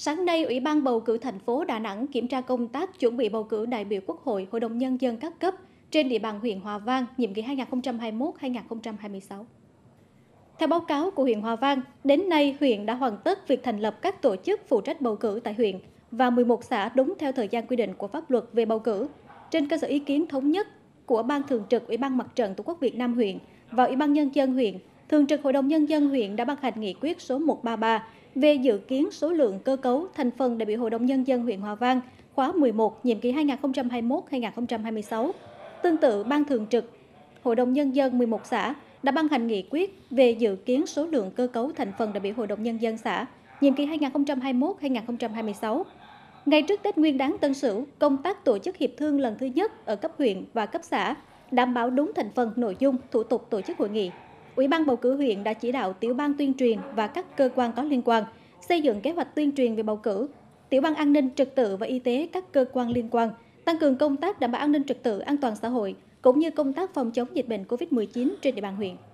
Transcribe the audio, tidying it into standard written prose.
Sáng nay, Ủy ban bầu cử thành phố Đà Nẵng kiểm tra công tác chuẩn bị bầu cử đại biểu Quốc hội, Hội đồng Nhân dân các cấp trên địa bàn huyện Hòa Vang, nhiệm kỳ 2021-2026. Theo báo cáo của huyện Hòa Vang, đến nay huyện đã hoàn tất việc thành lập các tổ chức phụ trách bầu cử tại huyện và 11 xã đúng theo thời gian quy định của pháp luật về bầu cử. Trên cơ sở ý kiến thống nhất của Ban Thường trực Ủy ban Mặt trận Tổ quốc Việt Nam huyện và Ủy ban Nhân dân huyện, Thường trực Hội đồng Nhân dân huyện đã ban hành nghị quyết số 133 về dự kiến số lượng cơ cấu thành phần đại biểu Hội đồng Nhân dân huyện Hòa Vang khóa 11, nhiệm kỳ 2021-2026. Tương tự, Ban Thường trực Hội đồng Nhân dân 11 xã đã ban hành nghị quyết về dự kiến số lượng cơ cấu thành phần đại biểu Hội đồng Nhân dân xã, nhiệm kỳ 2021-2026. Ngay trước Tết Nguyên đán Tân Sửu, công tác tổ chức hiệp thương lần thứ nhất ở cấp huyện và cấp xã đảm bảo đúng thành phần, nội dung, thủ tục tổ chức hội nghị. Ủy ban bầu cử huyện đã chỉ đạo tiểu ban tuyên truyền và các cơ quan có liên quan xây dựng kế hoạch tuyên truyền về bầu cử, tiểu ban an ninh trật tự và y tế các cơ quan liên quan tăng cường công tác đảm bảo an ninh trật tự, an toàn xã hội cũng như công tác phòng chống dịch bệnh COVID-19 trên địa bàn huyện.